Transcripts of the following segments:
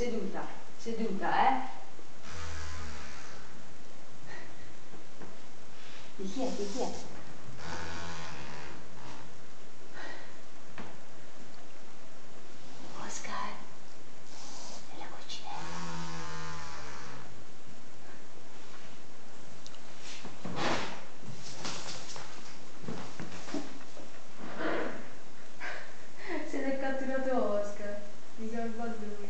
seduta, seduta, Di chi è? Di chi è? Oscar, nella cucinetta. Se l'è catturato Oscar, mi salva lui.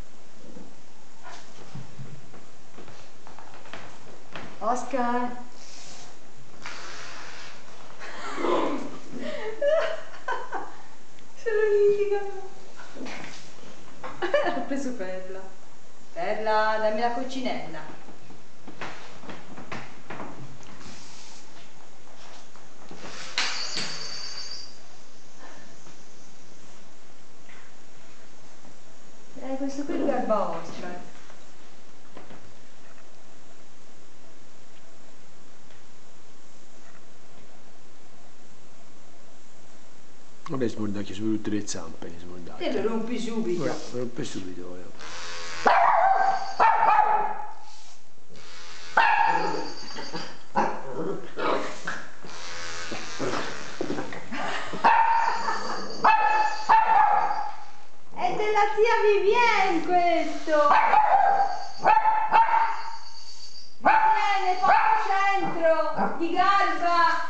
Oscar! Se lo litigano. Ho preso Perla. Perla, dammi la coccinella. Questo qui garba Oscar. Vabbè, smordacchio su tutte le zampe, smordacchio. Te lo rompi subito. Lo rompi subito, È della zia Vivienne questo! Vivienne, porta centro! Di garba!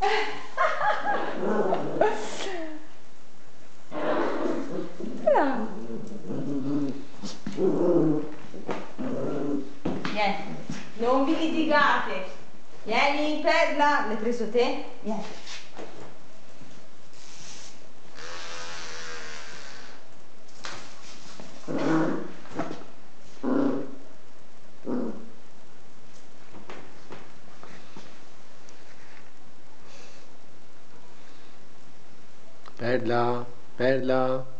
Niente, non vi litigate. Vieni, Perla, l'hai preso te? Vieni. Perla, Perla.